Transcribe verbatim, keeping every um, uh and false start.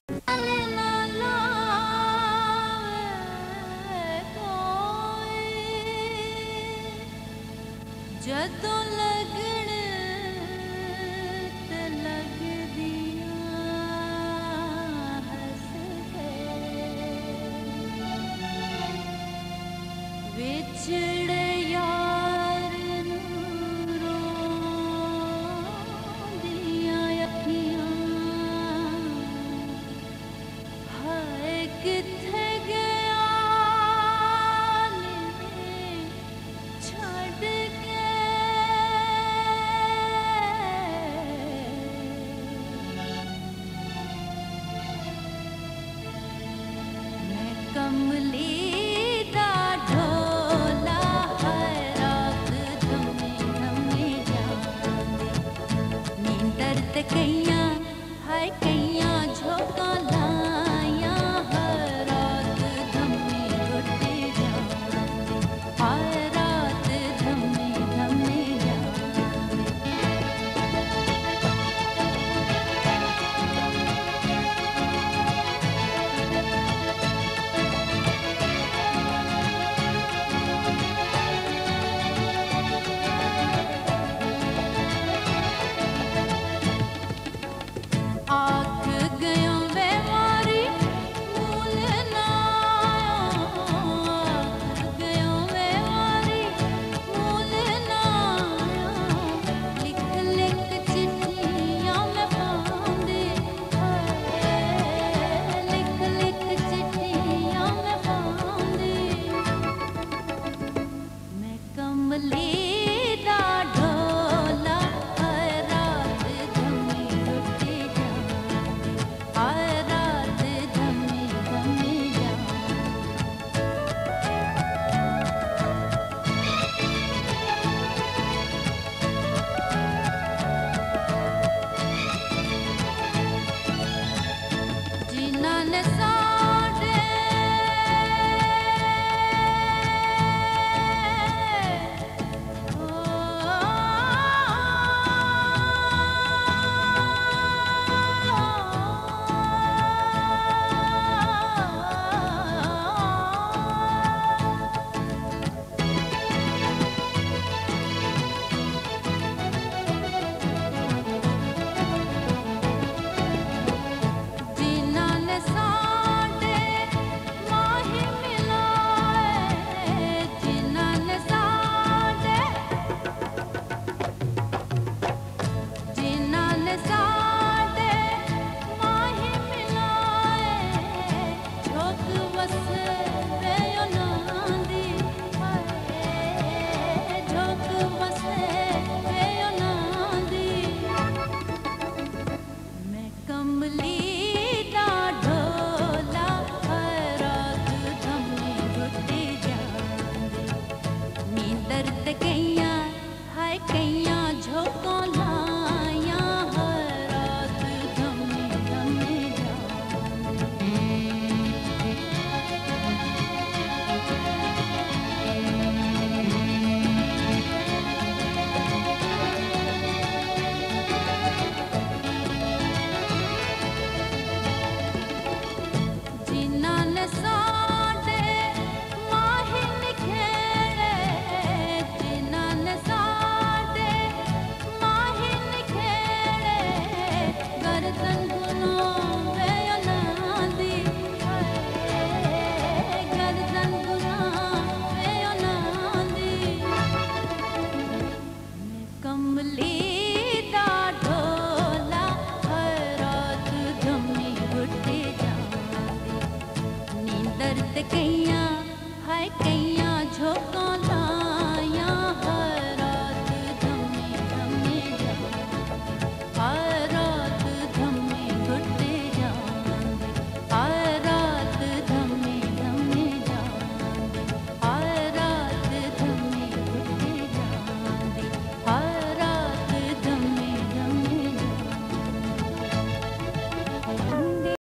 ਜਦੋਂ ਲੱਗਣ ਤੇ ਲੱਗਦੀਆਂ ਹੱਸਦੇ ਵਿਛੜੇ ਯਾਰ ਨੂੰ ਰੋਂਦੀਆਂ ਅੱਖੀਆਂ ਹਾਏ ਕਿੱਥੇ ਗਿਆ ਨੀ ਛੱਡ कमली दा ढोला हर रात धमे धमे जांदे नींदर ते कईयां हाय कईयां झोंका लाया हर रात धमे रुटे जांदे हर रात धमे धमे आख गयों बेमारी मूल ना आख गयों बेमारी मूल ना लिख लिख चिट्ठियां मैं पांदी लिख लिख चिट्ठियां मैं पांदी मैं कमली दा ढोला हर रात धमे रुटे हर रात धमे धमे जिन्हां ने साडे जिन्हां ने साडे माही मिलाए जिन्हां ने साडे जिन्हां ने साडे माही मिलाए झोंक वसे वे उन्हां दी हाय झोंक वसे वे उन्हां दी मैं कमली दा ढोला हर रात धमे रुटे जांदे नींदर ते कईयां हाय कईयां झोंका लाया हर रात धमे धमे जिन्हां ने साडे माही निखेड़े जिन्हां ने साडे माही निखेड़े गर्दन गुनाह वे उन्हां दी हाय गर्दन गुनाह वे उन्हां दी मैं कमली दा ढोला हर रात धमे रुटे जांदे नींदर ते कईयां हाय कईयां